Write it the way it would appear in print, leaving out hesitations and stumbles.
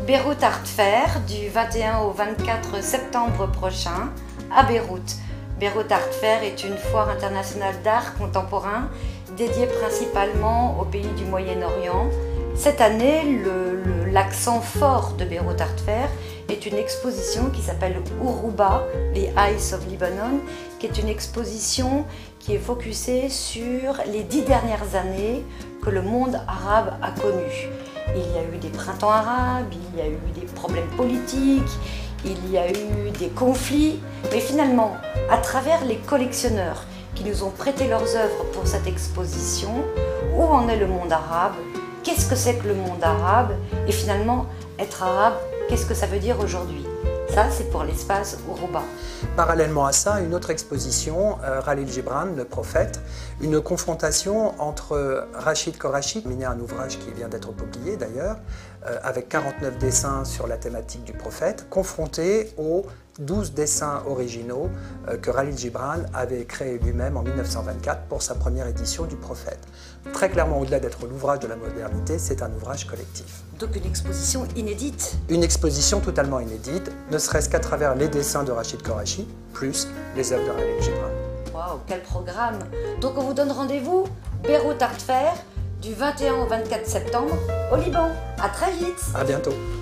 Beyrouth Art Fair du 21 au 24 septembre prochain à Beyrouth. Beyrouth Art Fair est une foire internationale d'art contemporain dédiée principalement aux pays du Moyen-Orient. Cette année, l'accent fort de Beyrouth Art Fair est une exposition qui s'appelle Uruba, The Eyes of Lebanon, qui est une exposition qui est focusée sur les 10 dernières années que le monde arabe a connues. Il y a eu des printemps arabes, il y a eu des problèmes politiques, il y a eu des conflits, mais finalement, à travers les collectionneurs qui nous ont prêté leurs œuvres pour cette exposition, où en est le monde arabe? Qu'est-ce que c'est que le monde arabe? Et finalement, être arabe, qu'est-ce que ça veut dire aujourd'hui? Ça, c'est pour l'espace Uruba. Parallèlement à ça, une autre exposition, Khalil Gibran, le prophète, une confrontation entre Rachid Korachi, un ouvrage qui vient d'être publié d'ailleurs, avec 49 dessins sur la thématique du prophète, confronté aux 12 dessins originaux que Khalil Gibran avait créés lui-même en 1924 pour sa première édition du prophète. Très clairement, au-delà d'être l'ouvrage de la modernité, c'est un ouvrage collectif. Donc une exposition inédite? Une exposition totalement inédite, ne serait-ce qu'à travers les dessins de Rachid Korachi, plus les œuvres de Khalil Gibran. Waouh, quel programme! Donc on vous donne rendez-vous, Beyrouth Art Fair, du 21 au 24 septembre, au Liban. À très vite! À bientôt!